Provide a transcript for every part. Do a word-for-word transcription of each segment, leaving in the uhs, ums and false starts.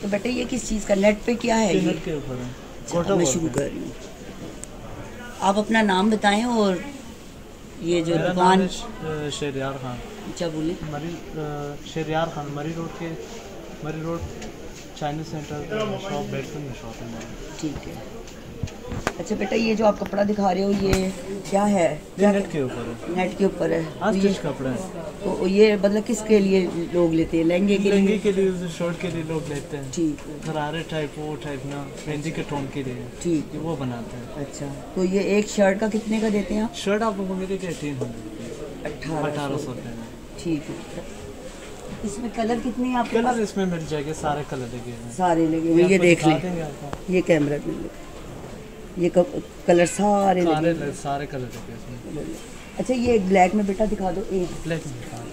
तो बेटा ये किस चीज़ का, नेट पे क्या है? ये नेट के ऊपर है। अच्छा, मैं शुरू कर रही हूँ। आप अपना नाम बताएं और ये जो दुकान। शहरयार खान। अच्छा बोले। मरी शहरयार खान मरी रोड के Murree road Chinese centre shop बेडसन में शॉप है। ठीक है। अच्छा बेटा ये जो आप कपड़ा दिखा रहे हो ये क्या है? ये नेट के ऊपर है। नेट के ऊपर है। आज तो ये कपड़ा है। तो ये मतलब किसके लिए लोग लेते हैं? लहंगे के लहंगे लिए? के लिए, शर्ट के लिए लोग लेते हैं। ठीक है। गरारे टाइप वो टाइप ना मेहंदी के टोन के लिए। ठीक है, वो बनाते हैं। अच्छा तो ये एक शर्ट का कितने का देते हैं आप? शर्ट आप लोगों को मिलेगी एटीन हंड्रेड अठारह अठारह सौ रुपये में। ठीक है। इसमें कलर कितने हैं आपके पास? इसमें मिल जाएंगे सारे कलर लगे हुए। सारे लगे हुए, ये देख लें, ये कैमरा में ये कलर सारे सारे लगे, सारे कलर लगे इसमें। अच्छा ये ब्लैक में बेटा दिखा दो, एक ब्लैक में दिखा।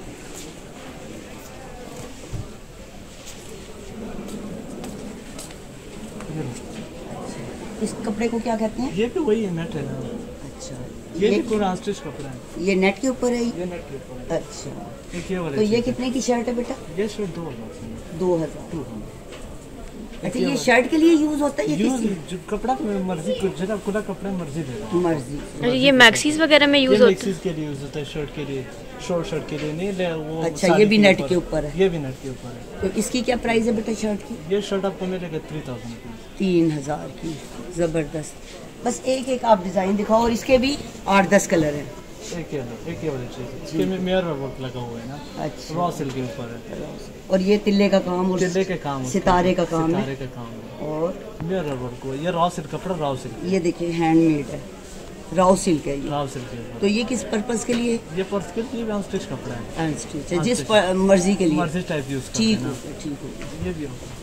इस कपड़े को क्या कहते हैं? ये भी वही है, नेट है ना। अच्छा ये, ये भी पूरा स्टिच कपड़ा है। ये नेट के ऊपर है? ये नेट के ऊपर है। अच्छा एक ये वाला। तो ये कितने की शर्ट है बेटा? ये शर्ट दो हजार दो हजार अच्छा ये शर्ट के लिए यूज होता है? ये यूज जो कपड़ा मर्जी को जगह खुला कपड़ा मर्जी देगा मर्जी। अच्छा ये मैक्सीज वगैरह में यूज होता है? मैक्सीज के लिए यूज होता है, शर्ट के लिए, शॉर्ट शर्ट के लिए नहीं ले वो। अच्छा ये भी नेट के ऊपर है? ये भी नेट के ऊपर है। तो इसकी क्या प्राइस है बेटा शर्ट की? ये शर्ट आपको मिलेगा थ्री थाउजेंड तीन हजार की। जबरदस्त। बस एक एक आप डिजाइन दिखाओ और इसके भी आठ दस कलर हैं। एक ये एक ये वाली चीज इसके में मिरर वर्क लगा हुआ है ना। अच्छा रॉ सिल्क के ऊपर है। और ये तिल्ले का काम और तिल्ले के काम सितारे का काम है। सितारे का काम है। और मिरर वर्क हुआ, ये रॉ सिल्क कपड़ा रॉ सिल्क। ये देखिए हैंडमेड है, रॉ सिल्क है ये। रॉ सिल्क है। तो ये किस पर्पस के लिए? ये पर्स के लिए अनस्टिच कपड़ा है। अनस्टिच है, जिस मर्जी के लिए मर्जी टाइप यूज करते हैं। ना। ठीक है ठीक है। ये भी होगा।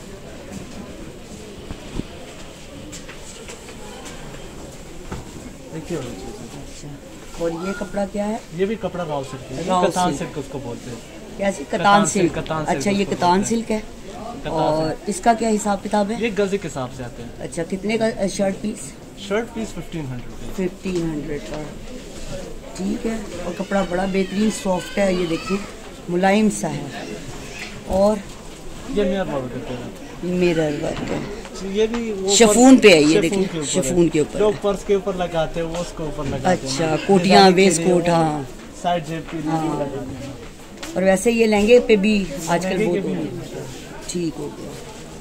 देखिए अच्छा और ये कपड़ा क्या है? ये भी कपड़ा रॉ सिल्क है। कतान सिल्क उसको बोलते हैं। कैसे? कतान सिल्क। अच्छा ये कतान सिल्क है। और इसका क्या हिसाब किताब है? ये गज के हिसाब से आते हैं। अच्छा कितने का shirt piece? Shirt piece fifteen hundred fifteen hundred का। ठीक है। और कपड़ा बड़ा बेहतरीन सॉफ्ट है, ये देखिए मुलायम सा है। और ये मिरर वर्क है। मिरर वर्क है। ये भी शफून पे है, ये देखिए शफून के ऊपर। लोग पर्स के ऊपर लगाते हैं, वो उसके ऊपर लगाते हैं। अच्छा कोटियाँ वेस्ट कोट। हाँ साइड जेब पे लगाते हैं। और वैसे ये लहंगे पे भी आजकल बहुत ठीक हो गया।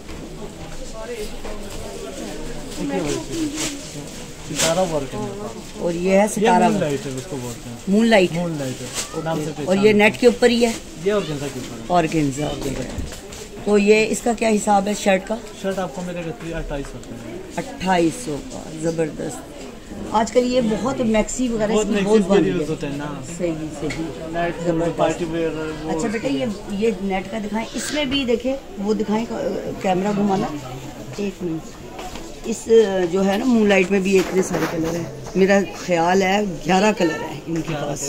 सितारा वर्क है। और ये है सितारा मून लाइट है, उसको बोलते हैं। Moon light. मून लाइट है नाम से। और ये नेट के ऊपर ही है? ये ऑर्गेन्जा के ऊपर है। ऑर्गेन्जा। तो ये इसका क्या हिसाब है शर्ट का? शर्ट आपको मिलेगा अट्ठाईस सौ रुपये। अट्ठाईस सौ का। जबरदस्त। आजकल ये बहुत मैक्सी वगैरह बहुत बहुत बन यूज होते हैं ना। सही सही नेट पार्टी वेयर। अच्छा बेटा ये ये नेट का दिखाएं, इसमें भी देखे वो दिखाएं, कैमरा घुमाना एक मिनट। इस जो है ना मून लाइट में भी इतने सारे कलर हैं, मेरा ख्याल है ग्यारह कलर है इनके पास।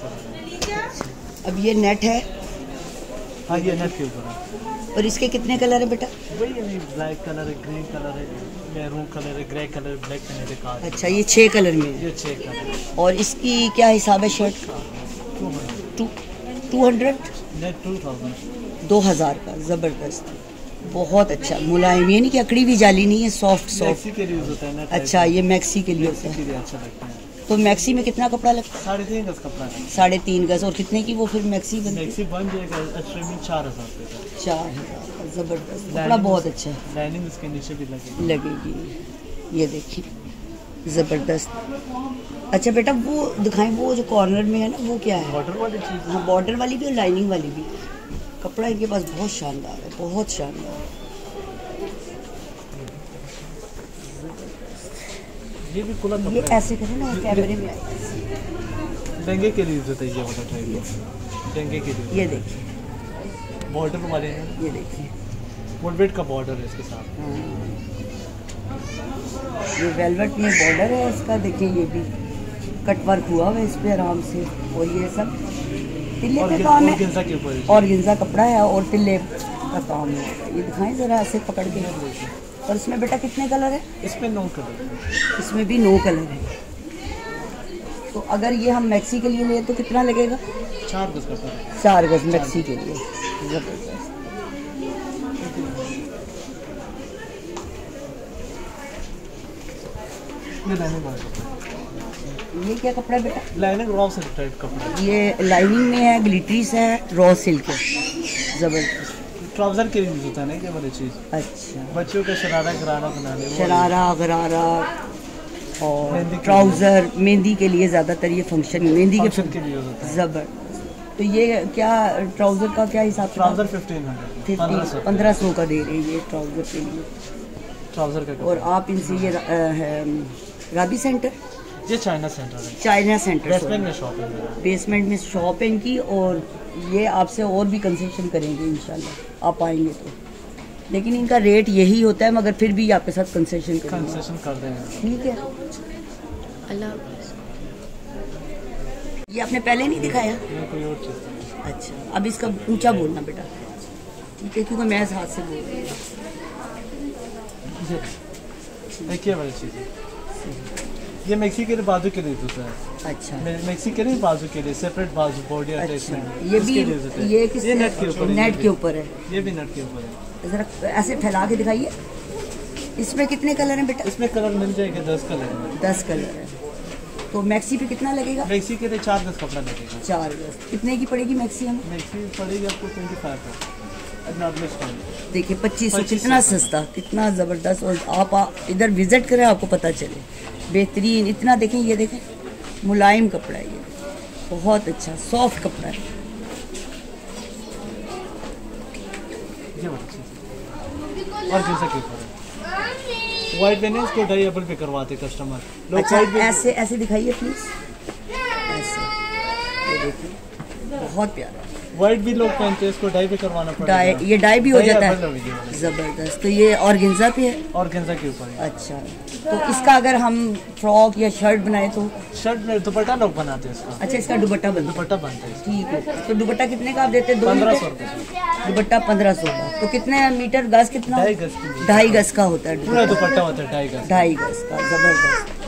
अब ये नेट है। हाँ ये नेट के ऊपर है। और इसके कितने कलर है बेटा? वही है, ब्लैक कलर है, ग्रीन कलर है, मैरून कलर है, ग्रे कलर, ब्लैक कलर है। अच्छा ये छः कलर में है। ये छः कलर। और इसकी क्या हिसाब है शर्ट का? Two two hundred two thousand दो हज़ार का। ज़बरदस्त, बहुत अच्छा मुलायम, ये नहीं कि अकड़ी भी जाली नहीं है, सॉफ्ट सॉफ्ट के लिए यूज होता है ना। अच्छा ये मैक्सी के लिए होता है। अच्छा लगता है। तो मैक्सी में कितना कपड़ा लगता है? साढ़े तीन गज कपड़ा है। साढ़े तीन गज। और कितने की वो फिर मैक्सी बनती है? मैक्सी बन जाएगा चार हज़ार रुपये का। चार हज़ार का। ज़बरदस्त, कपड़ा बहुत अच्छा है। लाइनिंग इसके नीचे भी लगेगी लगेगी। ये देखिए ज़बरदस्त। अच्छा बेटा वो दिखाएं, वो जो कॉर्नर में है ना वो क्या है? बॉर्डर वाली चीज़। हाँ बॉर्डर वाली भी और लाइनिंग वाली भी। कपड़ा इनके पास बहुत शानदार है, बहुत शानदार। ये भी खुला ये ऐसे करें ना कैमरे में। लहंगे के लिए यूज होता है ये वाला टाइप। लहंगे के लिए ये देखिए बॉर्डर वाले हैं। ये देखिए वेलवेट का बॉर्डर है इसके साथ। ये वेलवेट में बॉर्डर है इसका। देखिए ये भी कट वर्क हुआ हुआ है इस पे आराम से। और ये सब तिल्ले पे काम है और गिंजा कपड़ा है और तिल्ले का काम है। ये दिखाएं ज़रा ऐसे पकड़ के। और इसमें बेटा कितने कलर है? इसमें नौ कलर है। इसमें भी नौ कलर है। तो अगर ये हम मैक्सी के लिए ले तो कितना लगेगा? चार गज का। चार गज मैक्सी के लिए। ज़बरदस्त। ये लाइनिंग वाला कपड़ा, ये क्या कपड़ा है बेटा? लाइनिंग रॉ सिल्क टाइप कपड़ा है। ये लाइनिंग में है, ग्लिटरीज है, रॉ सिल्क है, जबरदस्त। ट्राउजर के लिए यूज होता है ना ये वाली चीज, अच्छा, बच्चों का शरारा गरारा बनाने वो शरारा गरारा और मेहंदी के ट्राउजर, मेहंदी के लिए ज्यादातर ये फंक्शन मेहंदी के फंक्शन के लिए यूज होता है। जबरदस्त। तो ये क्या ट्राउजर का क्या हिसाब? ट्राउजर फिफ्टीन हंड्रेड फिफ्टी पंद्रह सौ का दे रहे हैं ये ट्राउजर के लिए। ट्राउजर का और आप इनसे ये अ, है राबी सेंटर, ये चाइना सेंटर है, चाइना सेंटर बेसमेंट में शॉप है मेरा। बेसमेंट में शॉप है इनकी, और ये आपसे और भी कंसेशन करेंगे इंशाल्लाह आप आएंगे तो। लेकिन इनका रेट यही होता है, मगर फिर भी आपके साथ कंसेशन करेंगे। कंसेशन कर देंगे। ठीक है। अल्लाह। ये आपने पहले नहीं दिखाया? ये कोई और चीज़ अच्छा, अब इसका ऊंचा बोलना बेटा, ठीक है, क्योंकि मैं इस हाथ से बोल रही हूँ। एक ये वाली चीज़ है, ये मैक्सी के लिए बाजू के लिए होता है। अच्छा, मैक्सी के लिए बाजू के लिए सेपरेट बाजू बॉडी अच्छा, अटैचमेंट, ये भी ये किस ये नेट के ऊपर है, नेट के ऊपर है, ये भी नेट के ऊपर है। जरा ऐसे फैला के दिखाइए। इसमें कितने कलर हैं बेटा? इसमें कलर मिल जाएगा दस कलर में। दस कलर है। तो मैक्सी पे कितना लगेगा? मैक्सी के लिए चार दस कपड़ा लगेगा। चार दस कितने की पड़ेगी मैक्सी हमें? मैक्सी पड़ेगी आपको ट्वेंटी फाइव का नॉर्मल स्टाइल। देखिए पच्चीस सौ, पच्चीस कितना सौ। सस्ता, कितना ज़बरदस्त। और आप आ, इधर विजिट करें, आपको पता चले। बेहतरीन, इतना देखें, ये देखें, मुलायम कपड़ा है ये, बहुत अच्छा सॉफ्ट कपड़ा है। ये वाली चीज़ और जैसा के ऊपर है वाइट लेने उसको ढाई एपल पे करवाते कस्टमर लोग। अच्छा, white भी- ऐसे ऐसे दिखाइए प्लीज, ऐसे, ये देखिए बहुत प्यारा। व्हाइट भी लोग पहनते हैं, इसको डाई पे करवाना पड़ेगा। डाई, ये डाई भी हो डाई जाता या है, बदल होगी ये वाली। जबरदस्त। तो ये ऑर्गेन्जा पे है? और गेंजा के ऊपर है। अच्छा, तो इसका अगर हम फ्रॉक या शर्ट बनाए तो? शर्ट में दुपट्टा लोग बनाते हैं इसका, अच्छा, इसका दुपट्टा बनता है, दुपट्टा बनता है इसका। ठीक है। तो दुपट्टा कितने का आप देते हैं? दो पंद्रह मीटर? सौ रुपये दुपट्टा पंद्रह सौ का। तो कितने मीटर, गज कितना? ढाई गज की ढाई गज का होता है पूरा दुपट्टा। दुपट्टा होता है ढाई गज। ढाई गज का, जबरदस्त।